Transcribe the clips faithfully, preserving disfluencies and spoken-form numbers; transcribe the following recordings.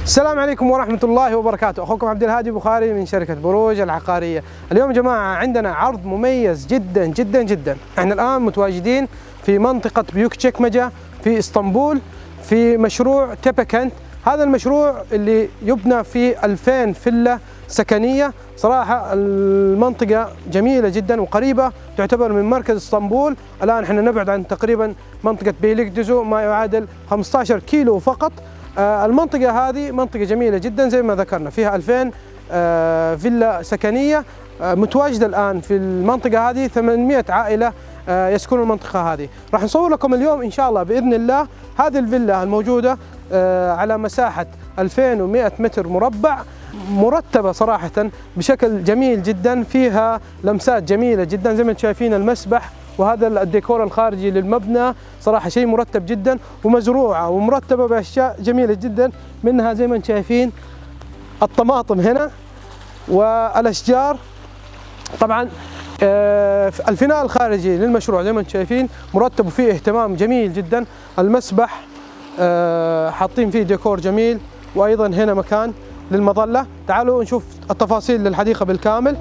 السلام عليكم ورحمة الله وبركاته، أخوكم عبد الهادي بخاري من شركة بروج العقارية. اليوم يا جماعة عندنا عرض مميز جدا جدا جدا. احنا الآن متواجدين في منطقة بيوكتشيكمجة في اسطنبول في مشروع تبكنت. هذا المشروع اللي يبنى فيه ألفين فيلا سكنية. صراحة المنطقة جميلة جدا وقريبة، تعتبر من مركز اسطنبول. الآن احنا نبعد عن تقريبا منطقة بيليكدوزو ما يعادل خمسة عشر كيلو فقط. آه المنطقة هذه منطقة جميلة جدا زي ما ذكرنا، فيها ألفين آه فيلا سكنية. آه متواجدة الآن في المنطقة هذه ثمانمئة عائلة آه يسكنون المنطقة هذه. راح نصور لكم اليوم إن شاء الله بإذن الله هذه الفيلا الموجودة آه على مساحة ألفين ومئة متر مربع، مرتبة صراحة بشكل جميل جدا، فيها لمسات جميلة جدا زي ما انتم شايفين. المسبح وهذا الديكور الخارجي للمبنى صراحة شيء مرتب جدا، ومزروعة ومرتبة بأشياء جميلة جدا، منها زي ما انتم شايفين الطماطم هنا والأشجار. طبعا الفناء الخارجي للمشروع زي ما انتم شايفين مرتب وفيه اهتمام جميل جدا. المسبح حاطين فيه ديكور جميل، وأيضا هنا مكان للمظلة. تعالوا نشوف التفاصيل للحديقة بالكامل.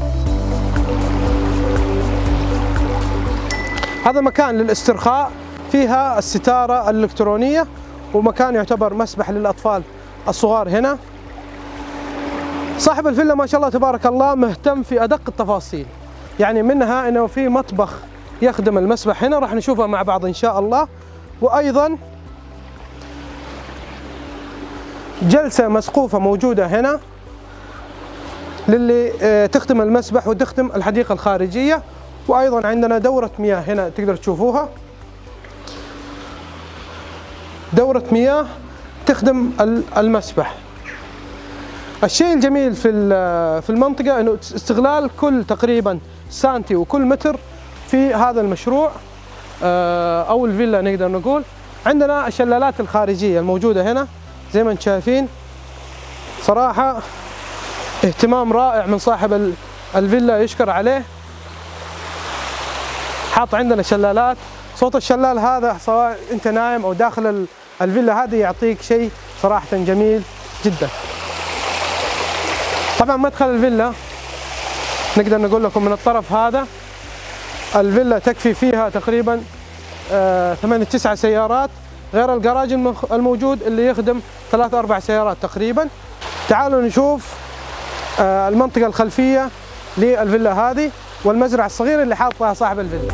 هذا مكان للاسترخاء، فيها الستارة الإلكترونية، ومكان يعتبر مسبح للأطفال الصغار هنا. صاحب الفيلا ما شاء الله تبارك الله مهتم في أدق التفاصيل، يعني منها أنه في مطبخ يخدم المسبح هنا، راح نشوفها مع بعض إن شاء الله. وأيضا جلسة مسقوفة موجودة هنا للي تخدم المسبح وتخدم الحديقة الخارجية. وأيضا عندنا دورة مياه هنا تقدر تشوفوها، دورة مياه تخدم المسبح. الشيء الجميل في في المنطقة أنه استغلال كل تقريبا سنتي وكل متر في هذا المشروع أو الفيلا نقدر نقول. عندنا الشلالات الخارجية الموجودة هنا زي ما انتم شايفين. صراحة اهتمام رائع من صاحب الفيلا يشكر عليه. حاط عندنا شلالات، صوت الشلال هذا سواء انت نايم او داخل الفيلا هذه يعطيك شيء صراحة جميل جدا. طبعا مدخل الفيلا نقدر نقول لكم من الطرف هذا. الفيلا تكفي فيها تقريبا ثمانية تسعة سيارات، غير الجراج الموجود اللي يخدم ثلاث أربع سيارات تقريبا. تعالوا نشوف المنطقة الخلفية للفيلا هذه والمزرعة الصغيرة اللي حاطها صاحب الفيلا.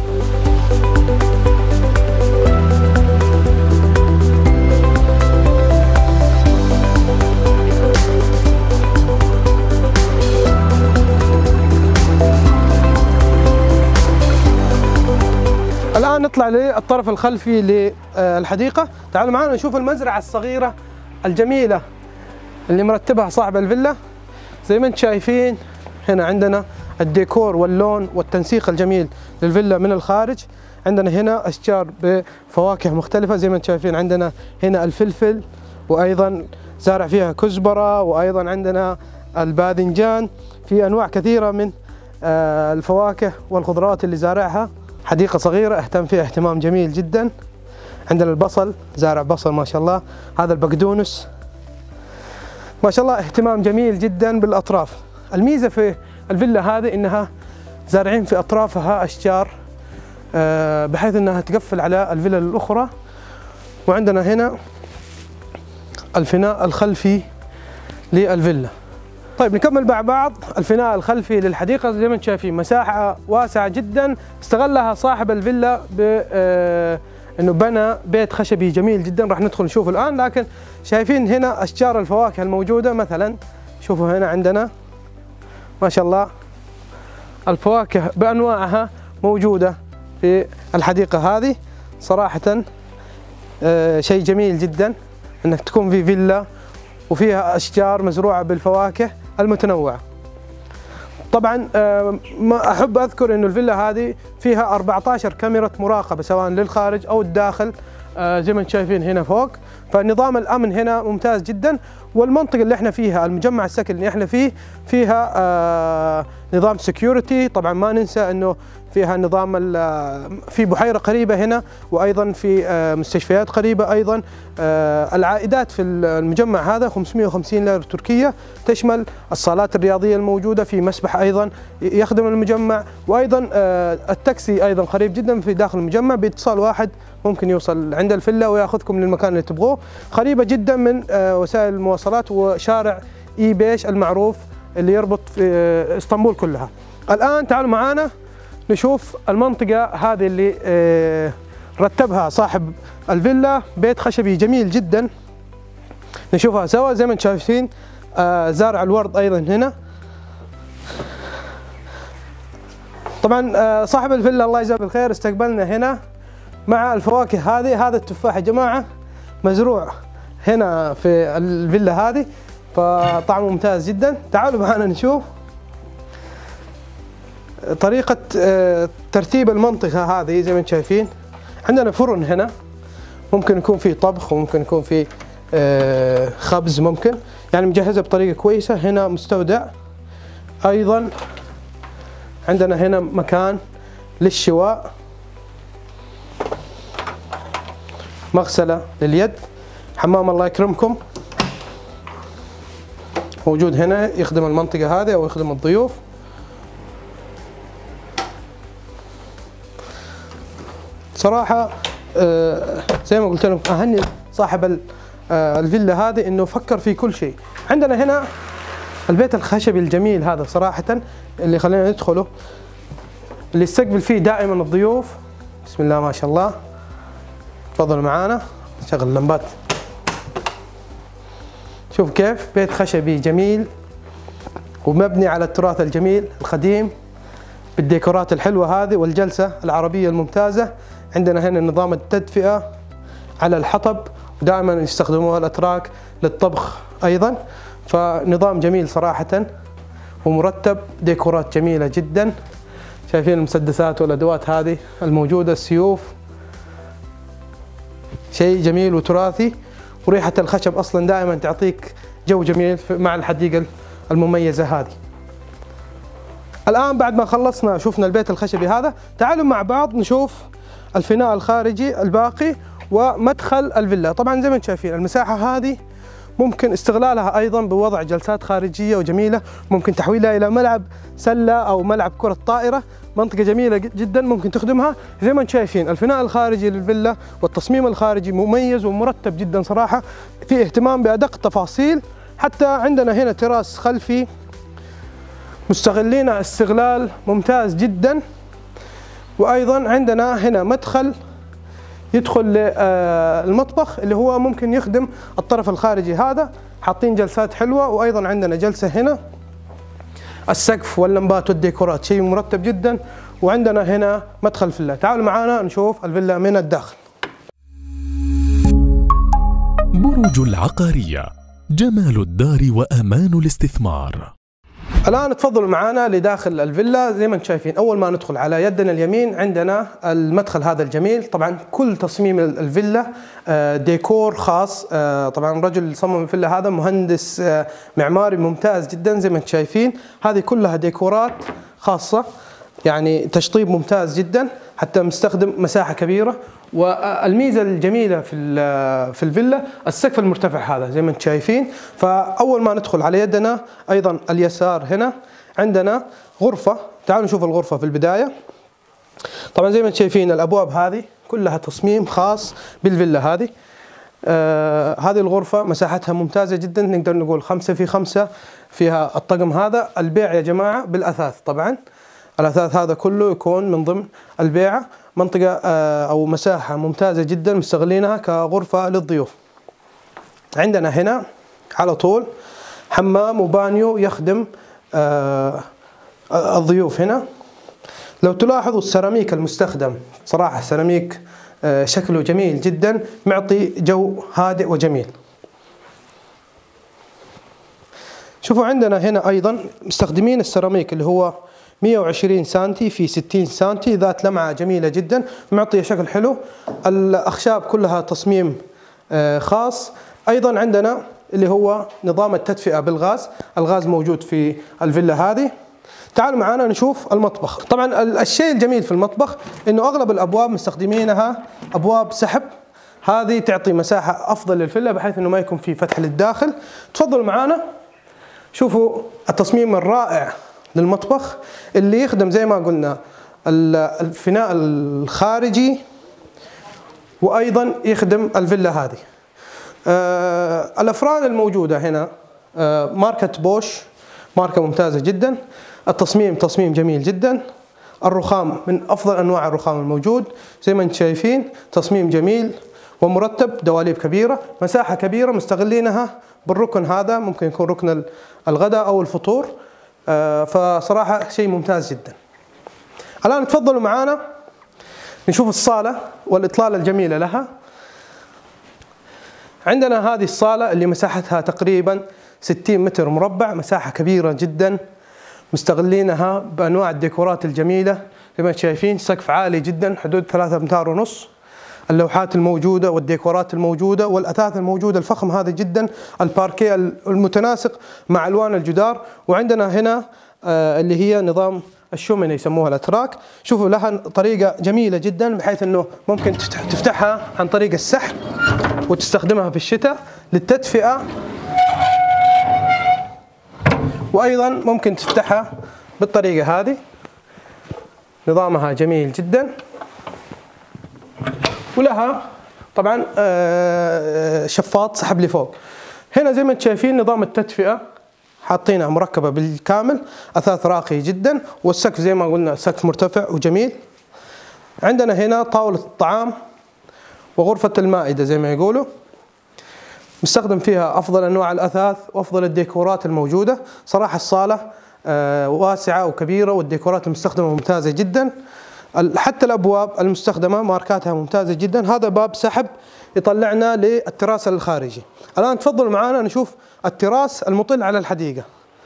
الآن نطلع للطرف الخلفي للحديقة. تعالوا معنا نشوف المزرعة الصغيرة الجميلة اللي مرتبها صاحب الفيلا. زي ما انتم شايفين هنا عندنا الديكور واللون والتنسيق الجميل للفيلا من الخارج. عندنا هنا أشجار بفواكه مختلفة زي ما انتم شايفين. عندنا هنا الفلفل، وأيضا زارع فيها كزبرة، وأيضا عندنا الباذنجان. في أنواع كثيرة من الفواكه والخضروات اللي زارعها. حديقة صغيرة اهتم فيها اهتمام جميل جدا. عندنا البصل، زارع بصل ما شاء الله. هذا البقدونس ما شاء الله، اهتمام جميل جدا بالأطراف. الميزة في الفيلا هذه انها زارعين في اطرافها اشجار بحيث انها تقفل على الفيلا الاخرى. وعندنا هنا الفناء الخلفي للفيلا. طيب نكمل مع بعض الفناء الخلفي للحديقة. زي ما انتم شايفين مساحة واسعة جدا استغلها صاحب الفيلا ب انه بنى بيت خشبي جميل جدا. راح ندخل نشوفه الان. لكن شايفين هنا اشجار الفواكه الموجودة، مثلا شوفوا هنا عندنا ما شاء الله الفواكه بأنواعها موجودة في الحديقة هذه. صراحة آه شيء جميل جدا انك تكون في فيلا وفيها اشجار مزروعة بالفواكه المتنوعة. طبعا آه ما احب اذكر انه الفيلا هذه فيها أربعة عشر كاميرا مراقبة سواء للخارج او الداخل. آه زي ما انتم شايفين هنا فوق فنظام الامن هنا ممتاز جدا. والمنطقه اللي احنا فيها، المجمع السكني اللي احنا فيه، فيها آه نظام سكيورتي. طبعا ما ننسى انه فيها نظام في بحيره قريبه هنا، وايضا في آه مستشفيات قريبه ايضا. آه العائدات في المجمع هذا خمسمئة وخمسين ليره تركيه، تشمل الصالات الرياضيه الموجوده، في مسبح ايضا يخدم المجمع، وايضا آه التاكسي ايضا قريب جدا في داخل المجمع، باتصال واحد ممكن يوصل عند الفيلا وياخذكم للمكان اللي تبغوه. قريبه جدا من آه وسائل المواصلات وشارع اي بيش المعروف اللي يربط في آه اسطنبول كلها. الان تعالوا معانا نشوف المنطقة هذه اللي آه رتبها صاحب الفيلا، بيت خشبي جميل جدا. نشوفها سوا. زي ما انتم شايفين آه زارع الورد ايضا هنا. طبعا آه صاحب الفيلا الله يجزاه بالخير استقبلنا هنا مع الفواكه هذه. هذا التفاح يا جماعة مزروع هنا في الفيلا هذه، فطعمه ممتاز جدا. تعالوا معنا نشوف طريقة ترتيب المنطقة هذه. زي ما انتم شايفين عندنا فرن هنا، ممكن يكون فيه طبخ وممكن يكون فيه خبز، ممكن يعني مجهزة بطريقة كويسة. هنا مستودع أيضا، عندنا هنا مكان للشواء، مغسلة لليد، حمام الله يكرمكم موجود هنا يخدم المنطقة هذه أو يخدم الضيوف. صراحة زي ما قلت لكم أهني صاحب الفيلا هذه إنه فكر في كل شيء. عندنا هنا البيت الخشبي الجميل هذا صراحة اللي خلينا ندخله، اللي يستقبل فيه دائما الضيوف. بسم الله ما شاء الله. تفضلوا معانا، شغل اللمبات. شوف كيف بيت خشبي جميل ومبني على التراث الجميل القديم بالديكورات الحلوة هذه والجلسة العربية الممتازة. عندنا هنا نظام التدفئة على الحطب، ودائما يستخدموها الأتراك للطبخ أيضا. فنظام جميل صراحة ومرتب، ديكورات جميلة جدا. شايفين المسدسات والأدوات هذه الموجودة، السيوف، شيء جميل وتراثي. وريحة الخشب أصلا دائما تعطيك جو جميل مع الحديقة المميزة هذه. الآن بعد ما خلصنا شوفنا البيت الخشبي هذا، تعالوا مع بعض نشوف الفناء الخارجي الباقي ومدخل الفيلا. طبعا زي ما انتم شايفين المساحة هذه ممكن استغلالها أيضا بوضع جلسات خارجية وجميلة، ممكن تحويلها إلى ملعب سلة أو ملعب كرة طائرة. منطقة جميلة جدا ممكن تخدمها. زي ما انتم شايفين الفناء الخارجي للفيلا والتصميم الخارجي مميز ومرتب جدا صراحة، في اهتمام بأدق التفاصيل. حتى عندنا هنا تراس خلفي مستغلين استغلال ممتاز جدا. وأيضا عندنا هنا مدخل يدخل للمطبخ اللي هو ممكن يخدم الطرف الخارجي هذا، حاطين جلسات حلوة. وأيضا عندنا جلسة هنا، السقف واللمبات والديكورات شيء مرتب جدا. وعندنا هنا مدخل فيلا. تعالوا معنا نشوف الفيلا من الداخل. بروج العقارية، جمال الدار وأمان الاستثمار. الآن تفضلوا معنا لداخل الفيلا. زي ما انتم شايفين أول ما ندخل على يدنا اليمين عندنا المدخل هذا الجميل. طبعا كل تصميم الفيلا ديكور خاص. طبعا الرجل اللي صمم الفيلا هذا مهندس معماري ممتاز جدا. زي ما انتم شايفين هذه كلها ديكورات خاصة، يعني تشطيب ممتاز جدا، حتى مستخدم مساحة كبيرة. والميزة الجميلة في في الفيلا السقف المرتفع هذا زي ما انتم شايفين. فأول ما ندخل على يدنا أيضا اليسار هنا عندنا غرفة. تعالوا نشوف الغرفة في البداية. طبعا زي ما انتم شايفين الأبواب هذه كلها تصميم خاص بالفيلا هذه. آه هذه الغرفة مساحتها ممتازة جدا، نقدر نقول خمسة في خمسة. فيها الطقم هذا. البيع يا جماعة بالأثاث، طبعا الأثاث هذا كله يكون من ضمن البيعة. منطقة أو مساحة ممتازة جدا مستغلينها كغرفة للضيوف. عندنا هنا على طول حمام وبانيو يخدم الضيوف هنا. لو تلاحظوا السيراميك المستخدم صراحة سيراميك شكله جميل جدا، معطي جو هادئ وجميل. شوفوا عندنا هنا أيضا مستخدمين السيراميك اللي هو مئة وعشرين سنتي في ستين سنتي، ذات لمعة جميلة جدا، معطية شكل حلو. الأخشاب كلها تصميم خاص. أيضا عندنا اللي هو نظام التدفئة بالغاز، الغاز موجود في الفيلا هذه. تعالوا معنا نشوف المطبخ. طبعا الشيء الجميل في المطبخ انه اغلب الابواب مستخدمينها ابواب سحب، هذه تعطي مساحة افضل للفيلا بحيث انه ما يكون في فتح للداخل. تفضلوا معنا شوفوا التصميم الرائع للمطبخ اللي يخدم زي ما قلنا الفناء الخارجي وايضا يخدم الفيلا هذه. آه الافران الموجودة هنا آه ماركة بوش، ماركة ممتازة جدا. التصميم تصميم جميل جدا. الرخام من افضل انواع الرخام الموجود زي ما انتم شايفين، تصميم جميل ومرتب، دواليب كبيرة، مساحة كبيرة مستغلينها بالركن هذا، ممكن يكون ركن الغداء او الفطور. آه فصراحة شيء ممتاز جدا. الان تفضلوا معنا نشوف الصالة والاطلالة الجميلة لها. عندنا هذه الصالة اللي مساحتها تقريبا ستين متر مربع، مساحة كبيرة جدا مستغلينها بأنواع الديكورات الجميلة زي ما شايفين، سقف عالي جدا حدود ثلاثة أمتار ونص، اللوحات الموجودة والديكورات الموجودة والأثاث الموجودة الفخم هذا جدا، الباركيه المتناسق مع ألوان الجدار. وعندنا هنا آه اللي هي نظام الشومنة يسموها الأتراك، شوفوا لها طريقة جميلة جدا بحيث أنه ممكن تفتحها عن طريق السحب وتستخدمها في الشتاء للتدفئة، وأيضا ممكن تفتحها بالطريقة هذه. نظامها جميل جدا، ولها طبعا شفاط سحب لفوق. هنا زي ما انتم شايفين نظام التدفئة حاطينها مركبة بالكامل، أثاث راقي جدا، والسقف زي ما قلنا سقف مرتفع وجميل. عندنا هنا طاولة الطعام وغرفة المائدة زي ما يقولوا، مستخدم فيها أفضل أنواع الأثاث وأفضل الديكورات الموجودة. صراحة الصالة واسعة وكبيرة والديكورات المستخدمة ممتازة جدا. حتى الأبواب المستخدمة ماركاتها ممتازة جدا. هذا باب سحب يطلعنا للتراس الخارجي. الآن تفضلوا معنا نشوف التراس المطل على الحديقة.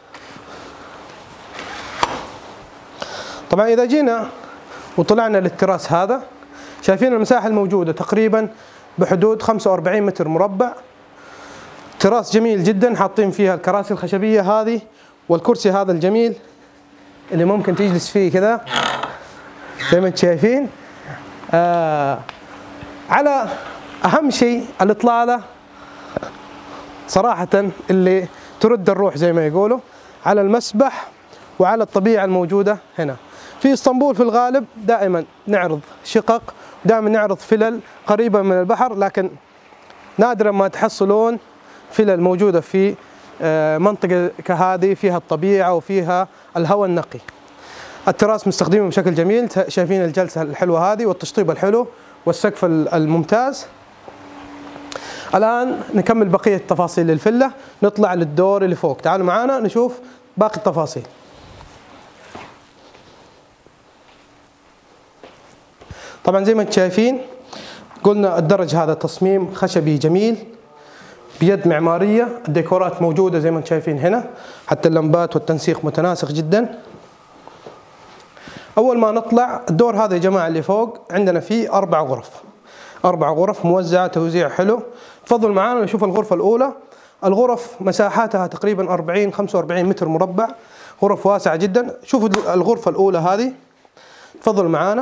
طبعا إذا جينا وطلعنا للتراس هذا، شايفين المساحة الموجودة تقريبا بحدود خمسة وأربعين متر مربع. تراس جميل جدا، حاطين فيها الكراسي الخشبية هذه والكرسي هذا الجميل اللي ممكن تجلس فيه كذا زي ما انتم شايفين. آه على أهم شيء الإطلالة صراحة اللي ترد الروح زي ما يقولوا على المسبح وعلى الطبيعة الموجودة هنا. في اسطنبول في الغالب دائما نعرض شقق، دائما نعرض فلل قريبة من البحر، لكن نادرا ما تحصلون فلل موجودة في منطقة كهذه فيها الطبيعة وفيها الهواء النقي. التراس مستخدمه بشكل جميل، شايفين الجلسة الحلوة هذه والتشطيب الحلو والسقف الممتاز. الآن نكمل بقية تفاصيل الفيلا، نطلع للدور اللي فوق. تعالوا معنا نشوف باقي التفاصيل. طبعا زي ما انتم شايفين قلنا الدرج هذا تصميم خشبي جميل بيد معمارية، الديكورات موجودة زي ما انتم شايفين هنا، حتى اللمبات والتنسيق متناسق جدا. أول ما نطلع الدور هذا يا جماعة اللي فوق عندنا فيه أربع غرف، أربع غرف موزعة توزيع حلو. تفضل معانا نشوف الغرفة الأولى. الغرف مساحاتها تقريبا أربعين خمسة وأربعين متر مربع، غرف واسعة جدا. شوفوا الغرفة الأولى هذه، تفضلوا معانا.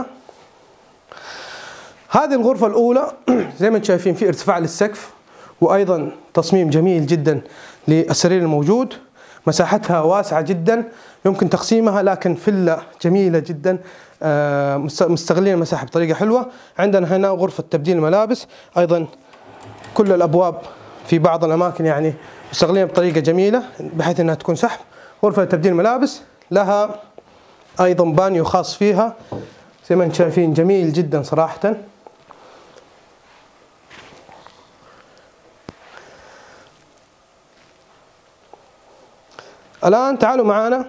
هذه الغرفة الأولى زي ما انتم شايفين في ارتفاع للسقف، وأيضا تصميم جميل جدا للسرير الموجود. مساحتها واسعة جدا يمكن تقسيمها، لكن فيلا جميلة جدا مستغلين المساحة بطريقة حلوة. عندنا هنا غرفة تبديل الملابس، أيضا كل الأبواب في بعض الأماكن يعني مستغلين بطريقة جميلة بحيث أنها تكون سحب. غرفة تبديل الملابس لها أيضا بانيو خاص فيها زي ما انتم شايفين، جميل جدا صراحة. الآن تعالوا معنا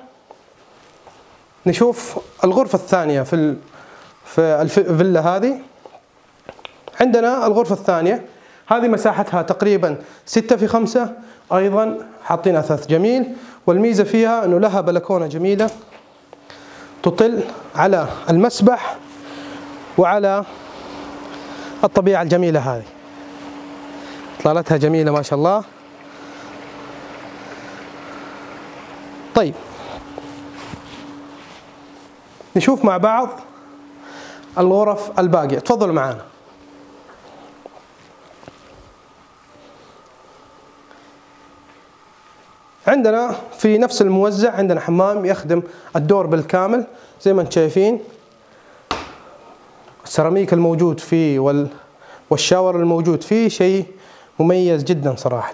نشوف الغرفة الثانية في في الفيلا هذه. عندنا الغرفة الثانية هذه مساحتها تقريبا ستة في خمسة، أيضا حاطين أثاث جميل، والميزة فيها أنه لها بلكونة جميلة تطل على المسبح وعلى الطبيعة الجميلة هذه. إطلالتها جميلة ما شاء الله. طيب نشوف مع بعض الغرف الباقية، تفضلوا معانا. عندنا في نفس الموزع عندنا حمام يخدم الدور بالكامل زي ما انتم شايفين، السيراميك الموجود فيه وال والشاور الموجود فيه شيء مميز جدا صراحة،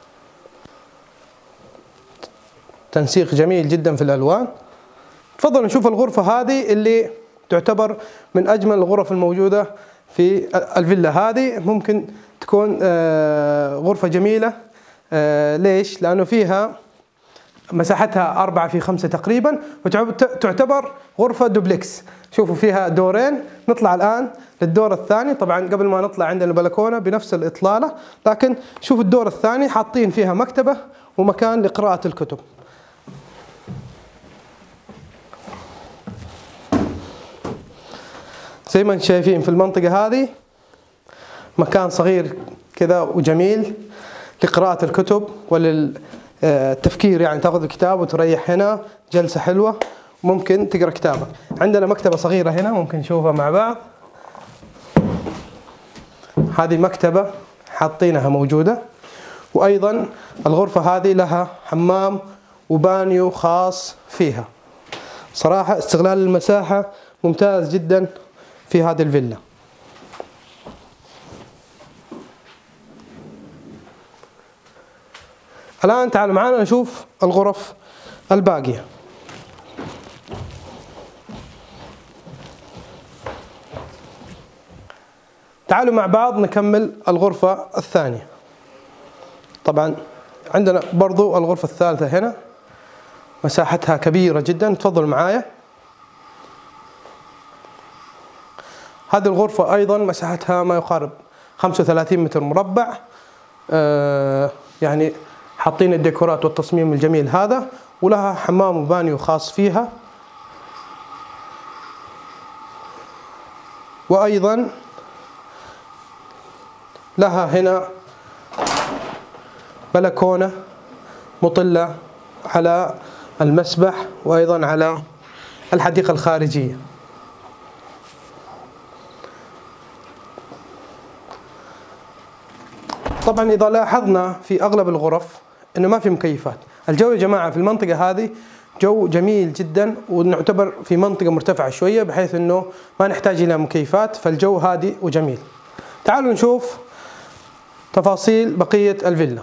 تنسيق جميل جدا في الألوان. تفضلوا نشوف الغرفة هذه اللي تعتبر من أجمل الغرف الموجودة في الفيلا هذه. ممكن تكون غرفة جميلة، ليش؟ لأنه فيها مساحتها أربعة في خمسة تقريبا، وتعتبر غرفة دوبلكس. شوفوا فيها دورين. نطلع الآن للدور الثاني. طبعا قبل ما نطلع عندنا البلكونة بنفس الإطلالة، لكن شوفوا الدور الثاني حاطين فيها مكتبة ومكان لقراءة الكتب. زي ما انتم شايفين في المنطقة هذه مكان صغير كذا وجميل لقراءة الكتب وللتفكير، يعني تاخذ الكتاب وتريح هنا، جلسة حلوة ممكن تقرأ كتابك. عندنا مكتبة صغيرة هنا ممكن نشوفها مع بعض. هذه مكتبة حاطينها موجودة، وأيضا الغرفة هذه لها حمام وبانيو خاص فيها. صراحة استغلال المساحة ممتاز جدا في هذه الفيلا. الآن تعالوا معنا نشوف الغرف الباقية. تعالوا مع بعض نكمل الغرفة الثانية. طبعا عندنا برضو الغرفة الثالثة هنا مساحتها كبيرة جدا، تفضلوا معايا. هذه الغرفة أيضا مساحتها ما يقارب خمسة وثلاثين متر مربع، آه يعني حاطين الديكورات والتصميم الجميل هذا، ولها حمام وبانيو خاص فيها، وأيضا لها هنا بلكونة مطلة على المسبح وأيضا على الحديقة الخارجية. طبعا إذا لاحظنا في أغلب الغرف إنه ما في مكيفات. الجو يا جماعة في المنطقة هذه جو جميل جدا، ونعتبر في منطقة مرتفعة شوية بحيث إنه ما نحتاج إلى مكيفات، فالجو هادئ وجميل. تعالوا نشوف تفاصيل بقية الفيلا.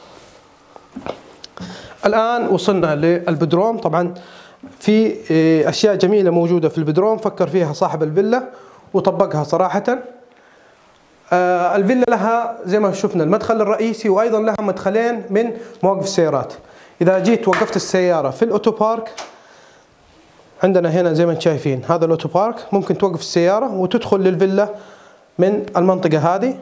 الآن وصلنا للبدروم. طبعا في أشياء جميلة موجودة في البدروم فكر فيها صاحب الفيلا وطبقها صراحة. الفيلا لها زي ما شفنا المدخل الرئيسي، وأيضا لها مدخلين من مواقف السيارات. إذا جيت وقفت السيارة في الأوتو بارك، عندنا هنا زي ما انتم شايفين هذا الأوتو بارك، ممكن توقف السيارة وتدخل للفيلا من المنطقة هذه.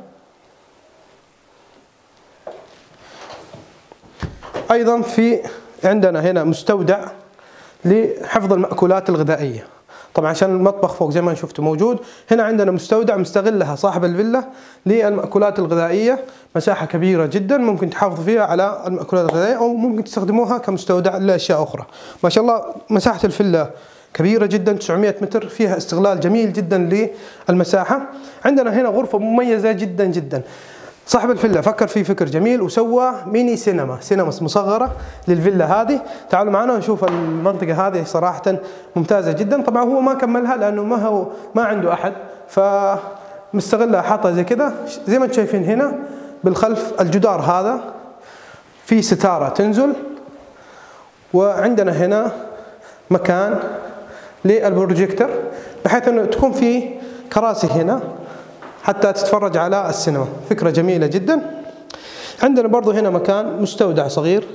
أيضا في عندنا هنا مستودع لحفظ المأكولات الغذائية. طبعا عشان المطبخ فوق زي ما شفتوا موجود، هنا عندنا مستودع مستغلها صاحب الفيلا للمأكولات الغذائية. مساحة كبيرة جدا ممكن تحافظوا فيها على المأكولات الغذائية، أو ممكن تستخدموها كمستودع لأشياء أخرى. ما شاء الله مساحة الفيلا كبيرة جدا، تسعمئة متر، فيها استغلال جميل جدا للمساحة. عندنا هنا غرفة مميزة جدا جدا. صاحب الفيلا فكر في فكر جميل وسوى ميني سينما، سينما مصغرة للفيلا هذه. تعالوا معنا ونشوف المنطقة هذه، صراحة ممتازة جدا. طبعا هو ما كملها لأنه ما هو ما عنده أحد، فمستغلها حاطها زي كذا. زي ما انتم شايفين هنا بالخلف الجدار هذا في ستارة تنزل، وعندنا هنا مكان للبروجيكتور بحيث انه تكون في كراسي هنا حتى تتفرج على السينما. فكرة جميلة جدا. عندنا برضو هنا مكان مستودع صغير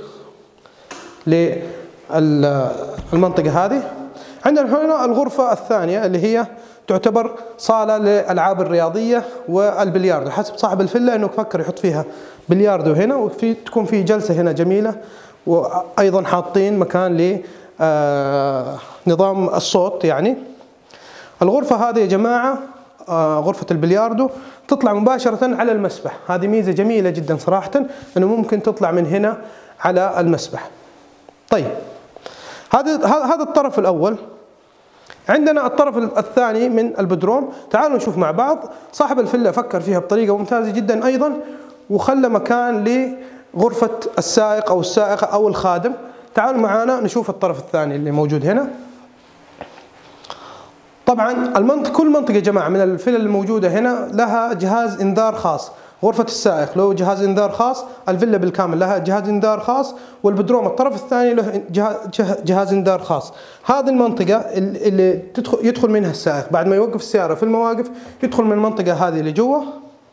للمنطقة هذه. عندنا هنا الغرفة الثانية اللي هي تعتبر صالة للألعاب الرياضية والبلياردو، حسب صاحب الفيلا انه فكر يحط فيها بلياردو هنا، وفي تكون في جلسة هنا جميلة، وأيضا حاطين مكان لنظام الصوت. يعني الغرفة هذه يا جماعة غرفة البلياردو تطلع مباشرة على المسبح. هذه ميزة جميلة جدا صراحة، أنه ممكن تطلع من هنا على المسبح. طيب هذا هذا الطرف الأول. عندنا الطرف الثاني من البدروم. تعالوا نشوف مع بعض. صاحب الفيلا فكر فيها بطريقة ممتازة جدا أيضا، وخلى مكان لغرفة السائق أو السائقة أو الخادم. تعالوا معنا نشوف الطرف الثاني اللي موجود هنا. طبعا المنطقة كل منطقة يا جماعة من الفيلا الموجودة هنا لها جهاز إنذار خاص. غرفة السائق له جهاز إنذار خاص، الفيلا بالكامل لها جهاز إنذار خاص، والبدروم الطرف الثاني له جهاز إنذار خاص. هذه المنطقة اللي تدخل يدخل منها السائق بعد ما يوقف السيارة في المواقف، يدخل من المنطقة هذه اللي جوا.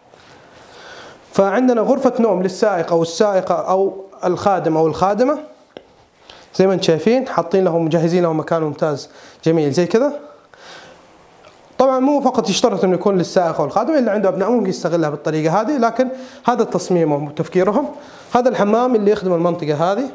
فعندنا غرفة نوم للسائق أو السائقة أو الخادم أو الخادمة زي ما انتم شايفين، حاطين لهم مجهزين لهم مكان ممتاز جميل زي كذا. طبعا مو فقط يشترط انه يكون للسائق او الخادم، اللي عنده ابناء ممكن يستغلها بالطريقه هذه، لكن هذا تصميمهم وتفكيرهم. هذا الحمام اللي يخدم المنطقه هذه.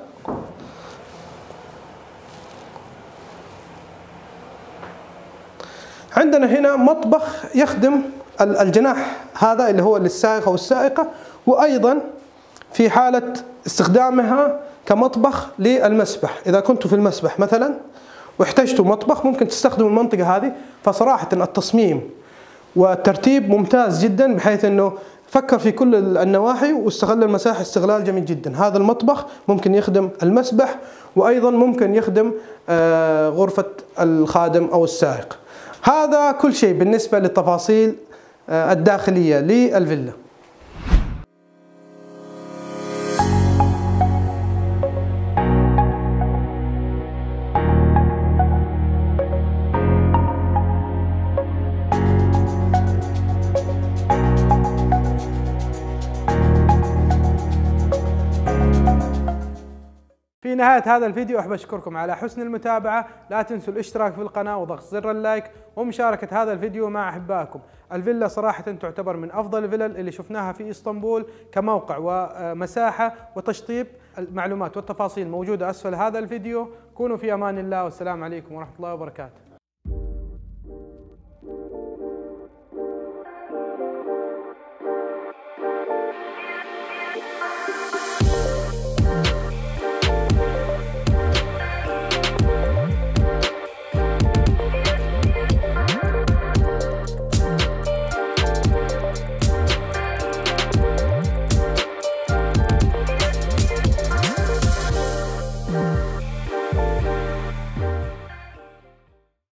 عندنا هنا مطبخ يخدم الجناح هذا اللي هو للسائق او السائقه، وايضا في حاله استخدامها كمطبخ للمسبح. اذا كنتوا في المسبح مثلا واحتجتوا مطبخ ممكن تستخدموا المنطقة هذه. فصراحة التصميم والترتيب ممتاز جدا، بحيث انه فكر في كل النواحي واستغل المساحة استغلال جميل جدا. هذا المطبخ ممكن يخدم المسبح، وايضا ممكن يخدم غرفة الخادم او السائق. هذا كل شيء بالنسبة للتفاصيل الداخلية للفيلا. في نهاية هذا الفيديو أحب أشكركم على حسن المتابعة. لا تنسوا الاشتراك في القناة وضغط زر اللايك ومشاركة هذا الفيديو مع أحبائكم. الفيلا صراحة تعتبر من أفضل الفلل اللي شفناها في إسطنبول كموقع ومساحة وتشطيب. المعلومات والتفاصيل موجودة أسفل هذا الفيديو. كونوا في أمان الله، والسلام عليكم ورحمة الله وبركاته.